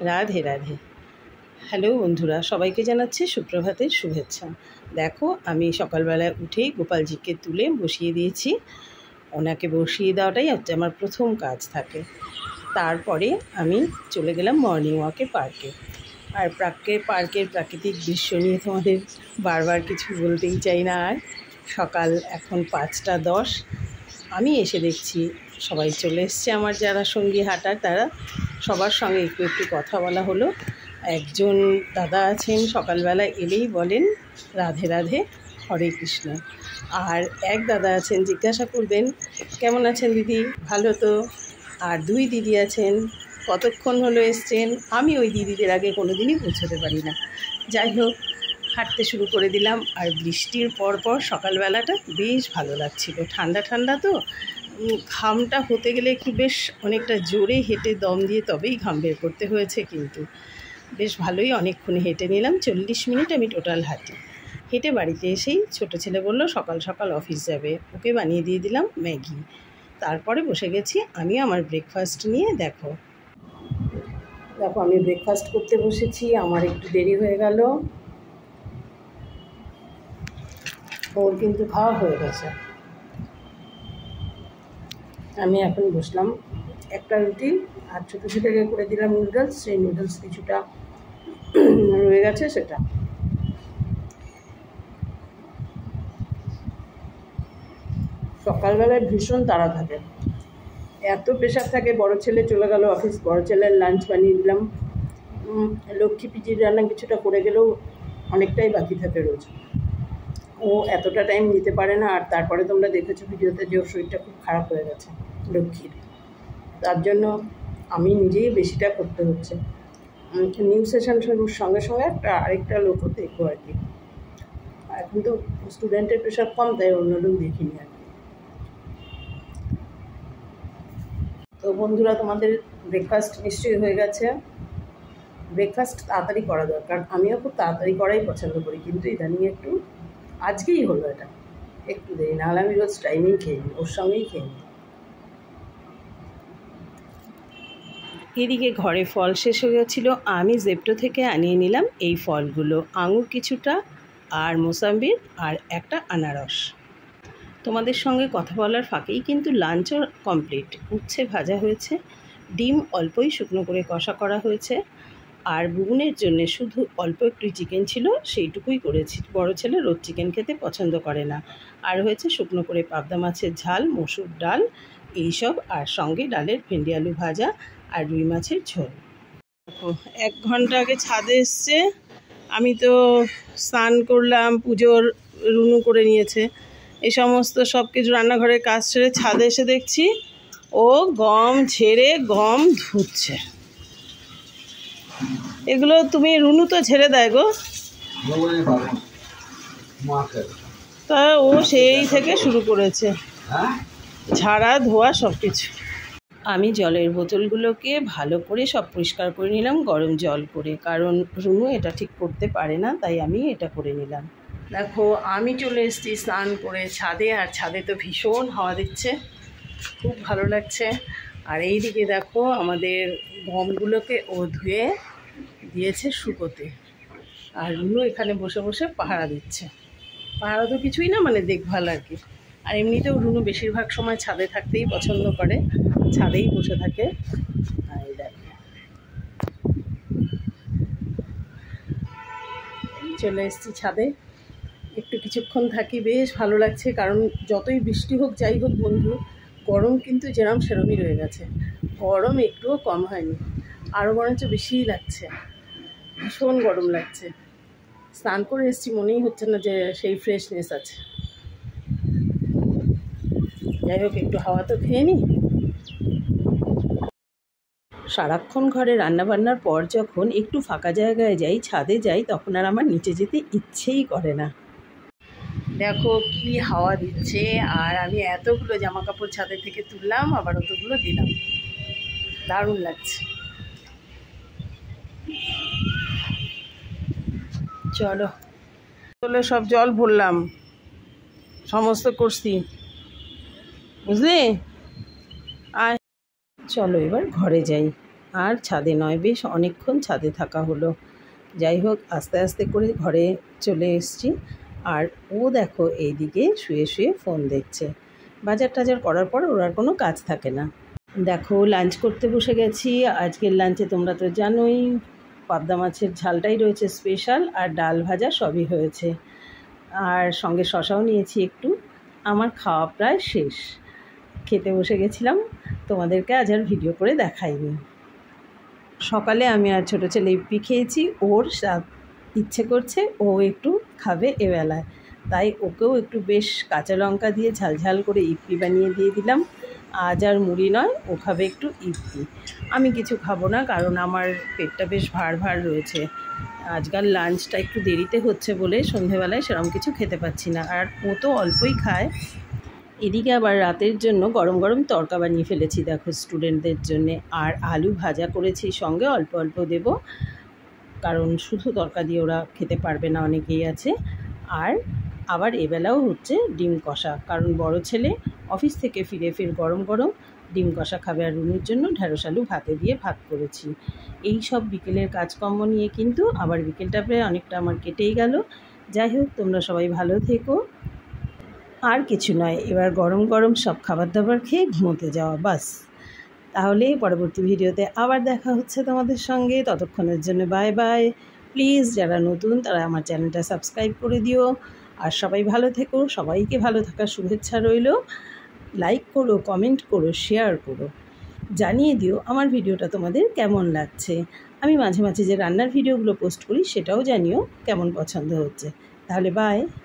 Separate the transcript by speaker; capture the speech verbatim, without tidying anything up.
Speaker 1: Radhe Radhe. Hello বন্ধুরা, সবাইকে জানাচ্ছি সুপ্রভাতের শুভেচ্ছা। দেখো, আমি সকালবেলায় উঠেই গোপালজিকে তুলে বসিয়ে দিয়েছি। ওনাকে বসিয়ে দেওয়াটাই হচ্ছে আমার প্রথম কাজ থাকে। তারপরে আমি চলে গেলাম মর্নিং ওয়াকে পার্কে। আর পার্কে পার্কের প্রাকৃতিক দৃশ্য নিয়ে তোমাদের বারবার কিছু বলতেই চাই না। আর সকাল এখন পাঁচটা দশ, আমি এসে দেখছি সবাই চলে এসছে। আমার যারা সঙ্গী হাঁটার, তারা সবার সঙ্গে একটু একটু কথা বলা হলো। একজন দাদা আছেন, সকালবেলা এলেই বলেন রাধে রাধে, হরে কৃষ্ণ। আর এক দাদা আছেন, জিজ্ঞাসা করবেন কেমন আছেন দিদি, ভালো তো। আর দুই দিদি আছেন, কতক্ষণ হলো এসছেন। আমি ওই দিদিদের আগে কোনো দিনই পৌঁছতে পারি না। যাই হোক, হাঁটতে শুরু করে দিলাম। আর বৃষ্টির পর পর সকালবেলাটা বেশ ভালো লাগছিল, ঠান্ডা ঠান্ডা তো। ঘামটা হতে গেলে একটু বেশ অনেকটা জোরে হেঁটে দম দিয়ে তবেই ঘাম বের করতে হয়েছে, কিন্তু বেশ ভালোই অনেকক্ষণ হেঁটে নিলাম। চল্লিশ মিনিট আমি টোটাল হাঁটি। হেঁটে বাড়িতে এসেই ছোটো ছেলে বলল সকাল সকাল অফিস যাবে, ওকে বানিয়ে দিয়ে দিলাম ম্যাগি। তারপরে বসে গেছি আমি আমার ব্রেকফাস্ট নিয়ে। দেখো দেখো আমি ব্রেকফাস্ট করতে বসেছি। আমার একটু দেরি হয়ে গেল, ওর কিন্তু খাওয়া হয়ে গেছে। আমি এখন বসলাম, একটা রুটি আর ছোটো ছেলেকে করে দিলাম নুডলস। সেই নুডলস কিছুটা রয়ে গেছে, সেটা সকালবেলায় ভীষণ তাড়া থাকে, এত প্রেশার থাকে। বড় ছেলে চলে গেল অফিস, বড় ছেলের লাঞ্চ বানিয়ে দিলাম। লক্ষ্মী পিজির রান্না কিছুটা করে গেলেও অনেকটাই বাকি থাকে রোজ। ও এতটা টাইম নিতে পারে না। আর তারপরে তোমরা দেখেছো ভিডিওতে যে ওর শরীরটা খুব খারাপ হয়ে গেছে লক্ষ্মীর। তার জন্য আমি নিজেই বেশিটা করতে হচ্ছে। নিউ সেশন শুরুর সঙ্গে সঙ্গে একটা আরেকটা লোকও দেখবো আর কি। এখন তো স্টুডেন্টের প্রেশার কম, তাই অন্য লোক দেখিনি আর কি। তো বন্ধুরা, তোমাদের ব্রেকফাস্ট নিশ্চয়ই হয়ে গেছে। ব্রেকফাস্ট তাড়াতাড়ি করা দরকার, আমিও খুব তাড়াতাড়ি করাই পছন্দ করি, কিন্তু ইদানিং একটু আজকেই হলো এটা একটু দেরি, নাহলে আমি রোজ টাইমেই খেয়ে নিই, ওর সঙ্গেই খেয়ে নিই। এদিকে ঘরে ফল শেষ হয়ে গেছিলো, আমি জেপ্টো থেকে আনিয়ে নিলাম এই ফলগুলো, আঙুর কিছুটা আর মোসাম্বির আর একটা আনারস। তোমাদের সঙ্গে কথা বলার ফাঁকেই কিন্তু লাঞ্চও কমপ্লিট। উচ্ছে ভাজা হয়েছে, ডিম অল্পই শুকনো করে কষা করা হয়েছে, আর বুবুনের জন্য শুধু অল্প একটু চিকেন ছিল, সেইটুকুই করেছি। বড় ছেলে রোজ চিকেন খেতে পছন্দ করে না। আর হয়েছে শুকনো করে পাবদা মাছের ঝাল, মসুর ডাল, এইসব, আর সঙ্গে ডালের ভেন্ডি আলু ভাজা আর রুই মাছের ঝোল। দেখো, এক ঘন্টা আগে ছাদে এসছে, আমি তো স্নান করলাম, পুজোর রুনু করে নিয়েছে, এই সমস্ত সব কিছু রান্নাঘরের কাজ ছেড়ে ছাদে এসে দেখছি ও গম ঝেড়ে গম ধুচ্ছে। এগুলো তুমি রুনু তো ঝেড়ে দেয় গো, তা ও সেই থেকে শুরু করেছে ঝাড়া ধোয়া সব কিছু। আমি জলের বোতলগুলোকে ভালো করে সব পরিষ্কার করে নিলাম গরম জল করে, কারণ রুনু এটা ঠিক করতে পারে না, তাই আমি এটা করে নিলাম। দেখো, আমি চলে এসেছি স্নান করে ছাদে, আর ছাদে তো ভীষণ হাওয়া দিচ্ছে, খুব ভালো লাগছে। আর এই দিকে দেখো আমাদের গমগুলোকে ও ধুয়ে দিয়েছে শুকোতে, আর রুনু এখানে বসে বসে পাহারা দিচ্ছে। পাহারা তো কিছুই না, মানে দেখভাল আর কি। আর এমনিতেও রুনু বেশিরভাগ সময় ছাদে থাকতেই পছন্দ করে, ছাদেই বসে থাকে। আর দেখো চলে এসেছি ছাদে, একটু কিছুক্ষণ থাকি, বেশ ভালো লাগছে। কারণ যতই বৃষ্টি হোক যাই হোক বন্ধু, গরম কিন্তু যেরম সেরমই রয়ে গেছে, গরম একটুও কম হয়নি, আরও বরঞ্চ বেশিই লাগছে, ভীষণ গরম লাগছে। স্নান করে এসেছি, মনেই হচ্ছে না যে সেই ফ্রেশনেস আছে। যাই হোক, একটু হাওয়া তো খেয়ে নিই। সারাক্ষণ ঘরে রান্নাবান্নার পর যখন একটু ফাঁকা জায়গায় যাই, ছাদে যাই, তখন আর আমার নিচে যেতে ইচ্ছেই করে না। দেখো কি হাওয়া দিচ্ছে, আর আমি এতগুলো জামা কাপড় ছাদের থেকে তুললাম, আবার অতগুলো দিলাম, দারুণ লাগছে। চলো চলো সব জল ভরলাম, সমস্ত করছি, বুঝলে। আর চলো এবার ঘরে যাই। আর ছাদে নয়, বেশ অনেকক্ষণ ছাদে থাকা হলো। যাই হোক, আস্তে আস্তে করে ঘরে চলে এসেছি। আর ও দেখো এইদিকে শুয়ে শুয়ে ফোন দেখছে। বাজার টাজার করার পর ওর আর কোনো কাজ থাকে না। দেখো লাঞ্চ করতে বসে গেছি। আজকের লাঞ্চে তোমরা তো জানোই পাবদা মাছের ঝালটাই রয়েছে স্পেশাল, আর ডাল ভাজা সবই হয়েছে, আর সঙ্গে শশাও নিয়েছি একটু। আমার খাওয়া প্রায় শেষ, খেতে বসে গেছিলাম, তোমাদেরকে আজ আর ভিডিও করে দেখাইনি। সকালে আমি আর ছোটো ছেলে ইপি খেয়েছি, ওর ইচ্ছে করছে ও একটু খাবে এবেলায়, তাই ওকেও একটু বেশ কাঁচা লঙ্কা দিয়ে ঝালঝাল করে ইপি বানিয়ে দিয়ে দিলাম। আজ আর মুড়ি নয়, ও খাবে একটু ইপি। আমি কিছু খাবো না, কারণ আমার পেটটা বেশ ভার ভার রয়েছে। আজকাল লাঞ্চটা একটু দেরিতে হচ্ছে বলে সন্ধেবেলায় সেরকম কিছু খেতে পাচ্ছি না, আর ও তো অল্পই খায়। এদিকে আবার রাতের জন্য গরম গরম তড়কা বানিয়ে ফেলেছি দেখো স্টুডেন্টদের জন্যে, আর আলু ভাজা করেছি, সঙ্গে অল্প অল্প দেব, কারণ শুধু তড়কা দিয়ে ওরা খেতে পারবে না, অনেকেই আছে। আর আবার এবেলাও হচ্ছে ডিম কষা, কারণ বড় ছেলে অফিস থেকে ফিরে ফির গরম গরম ডিম কষা খাবে, আর রুমির জন্য ঢ্যাঁড়স আলু ভাতে দিয়ে ভাত করেছি। এই সব বিকেলের কাজকর্ম নিয়ে কিন্তু আবার বিকেলটা প্রায় অনেকটা আমার কেটেই গেল। যাই হোক, তোমরা সবাই ভালো থেকো। আর কিছু নয়, এবার গরম গরম সব খাবার দাবার খেয়ে ঘুমোতে যাওয়া, বাস। তাহলে পরবর্তী ভিডিওতে আবার দেখা হচ্ছে তোমাদের সঙ্গে, ততক্ষণের জন্য বাই বাই। প্লিজ যারা নতুন তারা আমার চ্যানেলটা সাবস্ক্রাইব করে দিও, আর সবাই ভালো থেকো। সবাইকে ভালো থাকার শুভেচ্ছা রইল। লাইক করো, কমেন্ট করো, শেয়ার করো, জানিয়ে দিও আমার ভিডিওটা তোমাদের কেমন লাগছে। আমি মাঝে মাঝে যে রান্নার ভিডিওগুলো পোস্ট করি সেটাও জানিও কেমন পছন্দ হচ্ছে। তাহলে বাই।